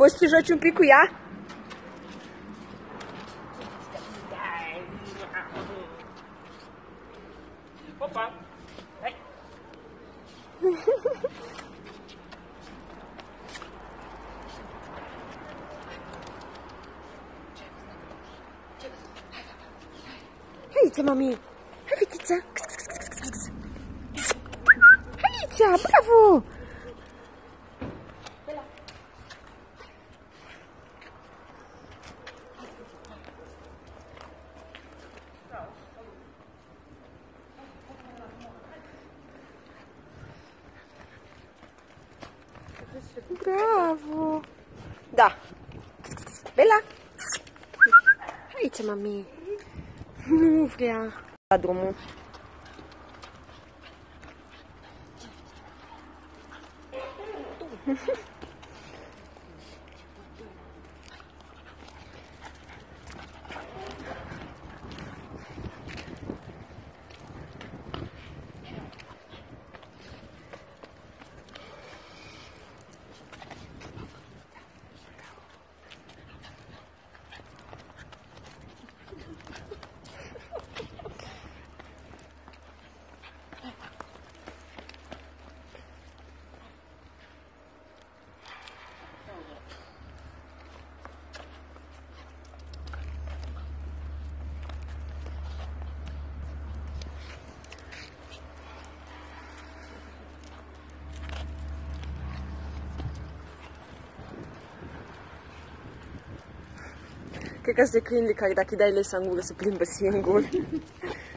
Poți să te joci un pic cu ea? Opa! Hai! Haiță, mami! Hai, fetița! Haiță, bravo! Bravo! Da! Bela! Aici, mami! Nu vrea! La drumul! Cred că sunt câinile care dacă îi dai lesa în gură se plimbă singur.